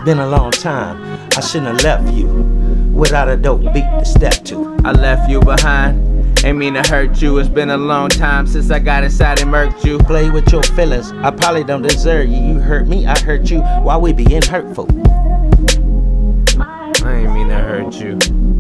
been a long time. I shouldn't have left you without a dope beat to step to. I left you behind, ain't mean to hurt you. It's been a long time since I got inside and murked you. Play with your feelings, I probably don't deserve you. You hurt me, I hurt you, while we being hurtful. I ain't mean to hurt you.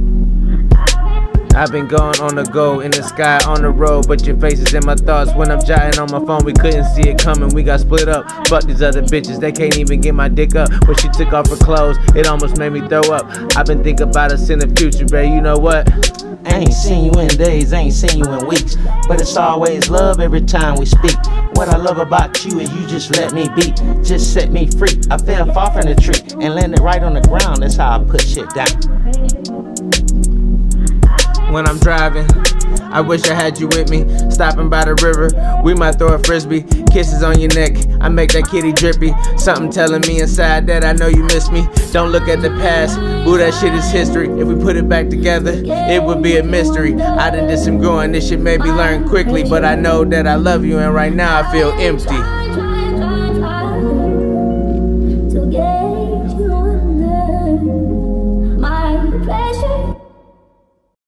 I've been going on the go, in the sky, on the road, but your face is in my thoughts. When I'm jotting on my phone, we couldn't see it coming, we got split up. Fuck these other bitches, they can't even get my dick up. When she took off her clothes, it almost made me throw up. I've been thinking about us in the future, babe, you know what? I ain't seen you in days, I ain't seen you in weeks, but it's always love every time we speak. What I love about you is you just let me be, just set me free. I fell far from the tree and landed right on the ground, that's how I put shit down. When I'm driving, I wish I had you with me. Stopping by the river, we might throw a frisbee. Kisses on your neck, I make that kitty drippy. Something telling me inside that I know you miss me. Don't look at the past, boo, that shit is history. If we put it back together, it would be a mystery. I done did some growing, this shit made me learn quickly, but I know that I love you and right now I feel empty.